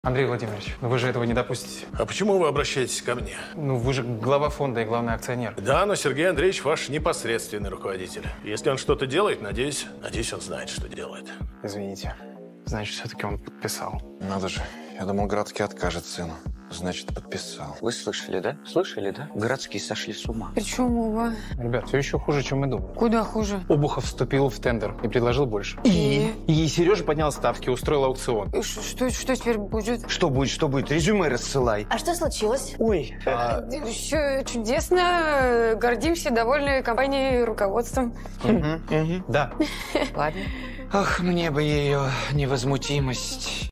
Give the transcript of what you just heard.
Андрей Владимирович, вы же этого не допустите. А почему вы обращаетесь ко мне? Ну, вы же глава фонда и главный акционер. Да, но Сергей Андреевич ваш непосредственный руководитель. Если он что-то делает, надеюсь, он знает, что делает. Извините. Значит, все-таки он подписал. Надо же. Я думал, Градский откажет сыну. Значит, подписал. Вы слышали, да? Слышали, да? Городские сошли с ума. Причем оба? Ребят, все еще хуже, чем мы думали. Куда хуже? Обухов вступил в тендер и предложил больше. И Сережа поднял ставки, устроил аукцион. И что теперь будет? Что будет? Резюме рассылай. А что случилось? Ой. Все чудесно. Гордимся, довольны компанией, руководством. Да. Ладно. Ах, мне бы ее невозмутимость.